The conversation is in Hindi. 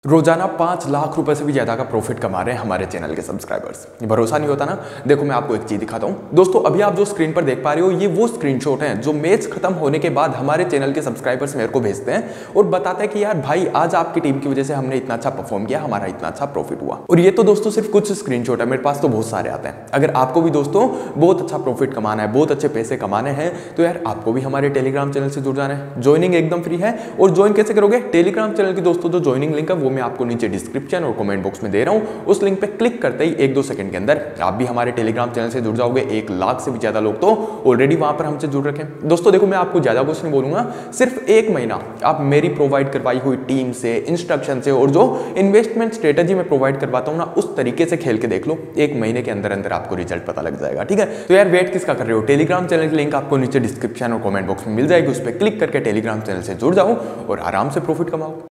रोजाना 5 लाख रुपए से भी ज्यादा का प्रॉफिट कमा रहे हैं हमारे चैनल के सब्सक्राइबर्स। ये भरोसा नहीं होता ना। देखो मैं आपको एक चीज दिखाता हूं दोस्तों। अभी आप जो स्क्रीन पर देख पा रहे हो ये वो स्क्रीनशॉट हैं जो मैच खत्म होने के बाद हमारे चैनल के सब्सक्राइबर्स मेरे को भेजते हैं और बताते हैं कि यार भाई आज आपकी टीम की वजह से हमने इतना अच्छा परफॉर्म किया, हमारा इतना अच्छा प्रॉफिट हुआ। और ये तो दोस्तों सिर्फ कुछ स्क्रीनशॉट है, मेरे पास तो बहुत सारे आते हैं। अगर आपको भी दोस्तों बहुत अच्छा प्रॉफिट कमाना है, बहुत अच्छे पैसे कमाने हैं तो यार आपको भी हमारे टेलीग्राम चैनल से जुड़ जाना है। ज्वाइनिंग एकदम फ्री है। और ज्वाइन कैसे करोगे? टेलीग्राम चैनल की दोस्तों जो ज्वाइनिंग लिंक है वो मैं आपको नीचे डिस्क्रिप्शन और कमेंट बॉक्स में दे रहा हूं। उस लिंक पे क्लिक करते ही 1-2 सेकंड के अंदर आप भी हमारे टेलीग्राम चैनल से जुड़ जाओगे। 1 लाख से भी ज्यादा लोग तो ऑलरेडी वहां पर हमसे जुड़ रखे हैं। दोस्तों देखो मैं आपको ज्यादा कुछ नहीं बोलूंगा, सिर्फ 1 महीना आप मेरी प्रोवाइड करवाई हुई टीम से, इंस्ट्रक्शन से और जो इन्वेस्टमेंट स्ट्रेटेजी में प्रोवाइड करवाता हूं ना उस तरीके से खेल के देख लो। 1 महीने के अंदर अंदर आपको रिजल्ट पता लग जाएगा। ठीक है, तो यार वेट किसका कर रहे हो? टेलीग्राम चैनल की लिंक आपको नीचे डिस्क्रिप्शन और कमेंट बॉक्स में मिल जाएगी। उस पर क्लिक करके टेलीग्राम चैनल से जुड़ जाओ और आराम से प्रॉफिट कमाओ।